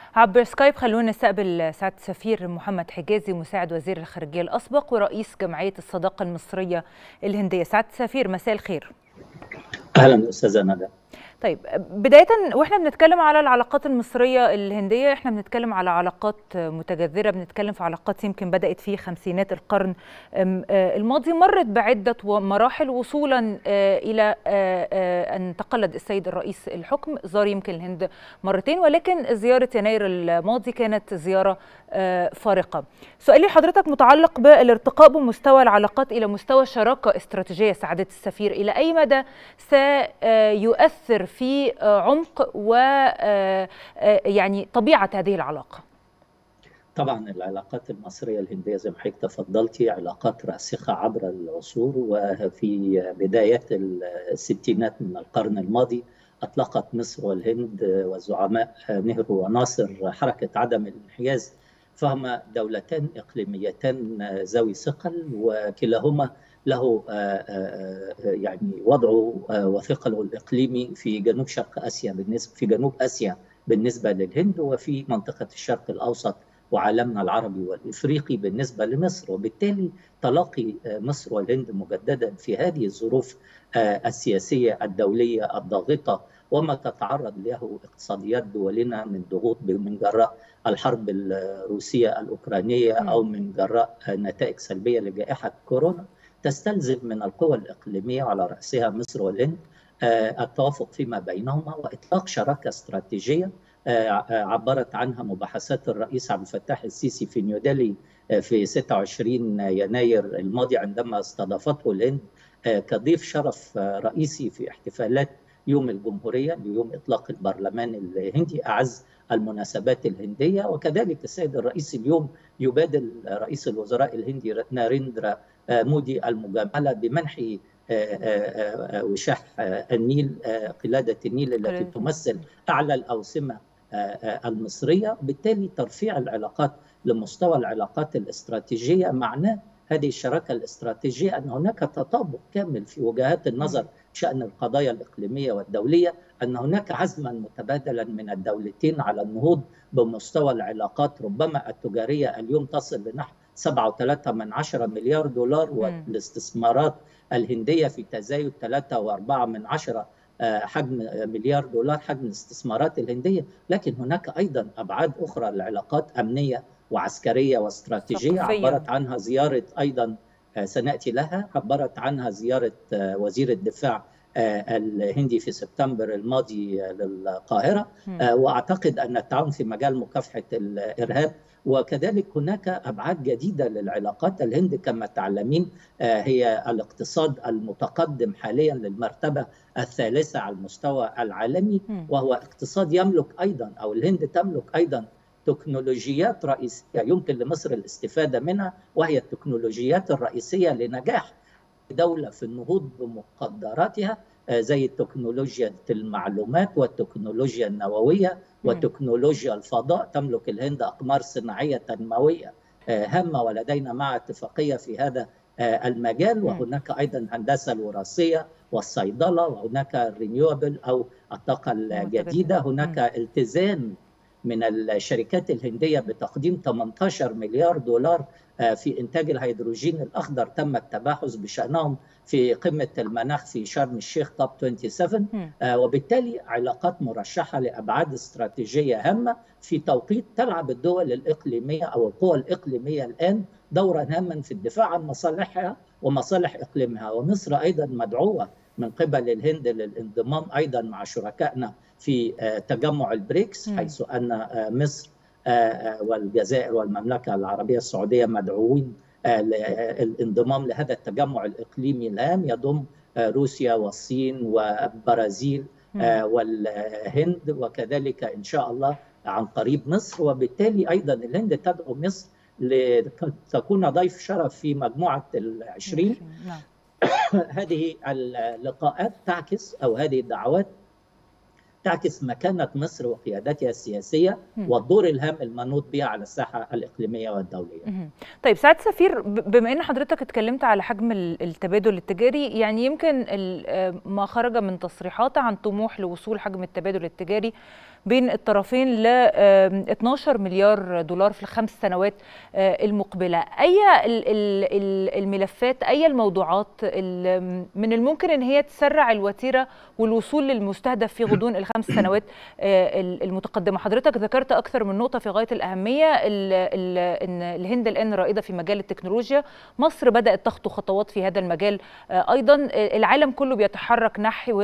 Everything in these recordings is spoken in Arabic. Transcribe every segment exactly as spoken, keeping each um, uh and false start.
عبر سكايب خلونا نستقبل سعادة السفير محمد حجازي مساعد وزير الخارجية الأسبق ورئيس جمعية الصداقة المصرية الهندية. سعادة السفير مساء الخير. أهلا أستاذة ندى. طيب بداية واحنا بنتكلم على العلاقات المصرية الهندية احنا بنتكلم على علاقات متجذرة، بنتكلم في علاقات يمكن بدأت في خمسينات القرن الماضي، مرت بعدة مراحل وصولا إلى أن تقلد السيد الرئيس الحكم، زار يمكن الهند مرتين، ولكن زيارة يناير الماضي كانت زيارة فارقة. سؤالي لحضرتك متعلق بالارتقاء بمستوى العلاقات إلى مستوى شراكة استراتيجية. سعادة السفير، إلى أي مدى سيؤثر في عمق و يعني طبيعة هذه العلاقة؟ طبعا العلاقات المصرية الهندية زي ما حضرتك تفضلتي علاقات راسخة عبر العصور، وفي بدايات الستينات من القرن الماضي أطلقت مصر والهند والزعماء نهرو وناصر حركة عدم الانحياز، فهما دولتان إقليميتان ذوي ثقل، وكلاهما له يعني وضعه وثقله الإقليمي في جنوب شرق آسيا بالنسبة في جنوب آسيا بالنسبة للهند، وفي منطقة الشرق الأوسط وعالمنا العربي والإفريقي بالنسبة لمصر. وبالتالي تلاقي مصر والهند مجددا في هذه الظروف السياسية الدولية الضاغطة وما تتعرض له اقتصاديات دولنا من ضغوط من جراء الحرب الروسية الأوكرانية أو من جراء نتائج سلبية لجائحة كورونا، تستلزم من القوى الإقليمية على رأسها مصر والهند التوافق فيما بينهما وإطلاق شراكة استراتيجية عبرت عنها مباحثات الرئيس عبد الفتاح السيسي في نيودلهي في ستة وعشرين يناير الماضي عندما استضافته الهند كضيف شرف رئيسي في احتفالات يوم الجمهورية ليوم إطلاق البرلمان الهندي أعز المناسبات الهندية. وكذلك السيد الرئيس اليوم يبادل رئيس الوزراء الهندي ناريندرا مودي المجاملة بمنحه وشاح النيل، قلادة النيل التي تمثل أعلى الأوسمة المصرية. بالتالي ترفيع العلاقات لمستوى العلاقات الاستراتيجية معناه هذه الشراكة الاستراتيجية أن هناك تطابق كامل في وجهات النظر بشأن القضايا الإقليمية والدولية، أن هناك عزما متبادلا من الدولتين على النهوض بمستوى العلاقات ربما التجارية اليوم تصل لنحو سبعة وثلاثة من عشرة مليار دولار، والاستثمارات الهندية في تزايد ثلاثة وأربعة من عشرة حجم مليار دولار حجم الاستثمارات الهندية. لكن هناك أيضا أبعاد أخرى للعلاقات أمنية وعسكرية واستراتيجية عبرت عنها زيارة أيضا سنأتي لها عبرت عنها زيارة وزير الدفاع الهندي في سبتمبر الماضي للقاهرة. وأعتقد أن التعاون في مجال مكافحة الإرهاب، وكذلك هناك أبعاد جديدة للعلاقات. الهند كما تعلمين هي الاقتصاد المتقدم حاليا للمرتبة الثالثة على المستوى العالمي، وهو اقتصاد يملك أيضا أو الهند تملك أيضا تكنولوجيات رئيسية يمكن لمصر الاستفادة منها، وهي التكنولوجيات الرئيسية لنجاح دولة في النهوض بمقدراتها زي تكنولوجيا المعلومات والتكنولوجيا النووية وتكنولوجيا الفضاء. تملك الهند أقمار صناعية تنموية هامة، ولدينا مع اتفاقية في هذا المجال. وهناك أيضا الهندسة الوراثية والصيدلة، وهناك الرينيوبل أو الطاقة الجديدة. هناك التزام من الشركات الهندية بتقديم ثمانية عشر مليار دولار في إنتاج الهيدروجين الأخضر، تم التباحث بشأنهم في قمة المناخ في شرم الشيخ توب سبعة وعشرين. وبالتالي علاقات مرشحة لأبعاد استراتيجية هامة في توقيت تلعب الدول الإقليمية أو القوى الإقليمية الآن دورا هاما في الدفاع عن مصالحها ومصالح إقليمها. ومصر أيضا مدعوة من قبل الهند للانضمام أيضا مع شركائنا في تجمع البريكس، حيث أن مصر والجزائر والمملكة العربية السعودية مدعوين للانضمام لهذا التجمع الإقليمي الهام يضم روسيا والصين والبرازيل والهند، وكذلك إن شاء الله عن قريب مصر. وبالتالي أيضا الهند تدعو مصر لتكون ضيف شرف في مجموعة العشرين. هذه اللقاءات تعكس أو هذه الدعوات تعكس مكانة مصر وقيادتها السياسية والدور الهام المنوط بها على الساحة الإقليمية والدولية. طيب سعادة السفير، بما أن حضرتك اتكلمت على حجم التبادل التجاري، يعني يمكن ما خرج من تصريحات عن طموح لوصول حجم التبادل التجاري بين الطرفين ل اثناشر مليار دولار في الخمس سنوات المقبلة. أي الملفات، أي الموضوعات من الممكن أن هي تسرع الوتيرة والوصول للمستهدف في غضون الخمس سنوات المتقدمة؟ حضرتك ذكرت أكثر من نقطة في غاية الأهمية، أن الهند الآن رائدة في مجال التكنولوجيا، مصر بدأت تخطو خطوات في هذا المجال أيضا، العالم كله بيتحرك نحو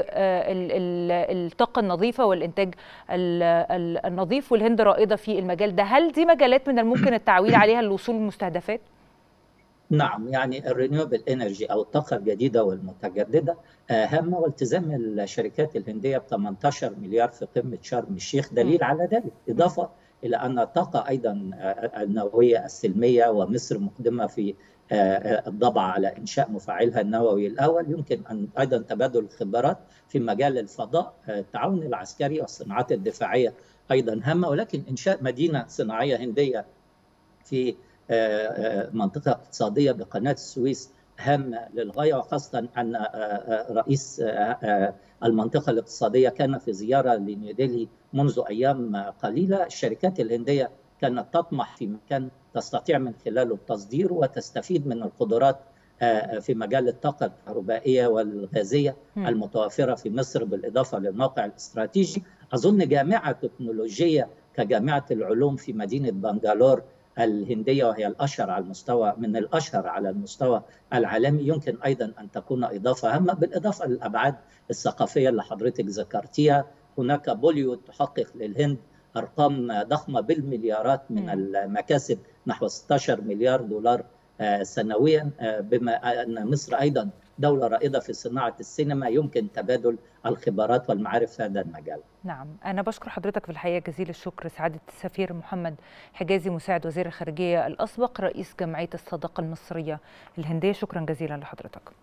الطاقة النظيفة والإنتاج النظيف، والهند رائدة في المجال ده. هل دي مجالات من الممكن التعويل عليها للوصول للمستهدفات؟ نعم، يعني الرينيوبل انرجي او الطاقه الجديده والمتجدده هامه، والتزام الشركات الهنديه ب ثمانية عشر مليار في قمه شرم الشيخ دليل على ذلك، اضافه الى ان الطاقه ايضا النوويه السلميه، ومصر مقدمه في الضبع على انشاء مفاعلها النووي الاول. يمكن ان ايضا تبادل الخبرات في مجال الفضاء، التعاون العسكري والصناعات الدفاعيه ايضا هامه، ولكن انشاء مدينه صناعيه هنديه في منطقة اقتصادية بقناة السويس هامة للغاية، وخاصة أن رئيس المنطقة الاقتصادية كان في زيارة لنيودلهي منذ أيام قليلة. الشركات الهندية كانت تطمح في مكان تستطيع من خلاله التصدير وتستفيد من القدرات في مجال الطاقة الكهربائية والغازية المتوفرة في مصر، بالإضافة للموقع الاستراتيجي. أظن جامعة تكنولوجية كجامعة العلوم في مدينة بنغالور الهندية، وهي الأشهر على المستوى من الأشهر على المستوى العالمي، يمكن أيضا أن تكون إضافة هامة، بالإضافة للأبعاد الثقافية اللي حضرتك ذكرتيها. هناك بوليوود تحقق للهند أرقام ضخمة بالمليارات من المكاسب، نحو ستة عشر مليار دولار سنويا، بما أن مصر أيضا دولة رائدة في صناعة السينما، يمكن تبادل الخبرات والمعارف في هذا المجال. نعم، أنا بشكر حضرتك في الحقيقة جزيل الشكر سعادة السفير محمد حجازي، مساعد وزير الخارجية الأسبق، رئيس جمعية الصداقة المصرية الهندية. شكرا جزيلا لحضرتك.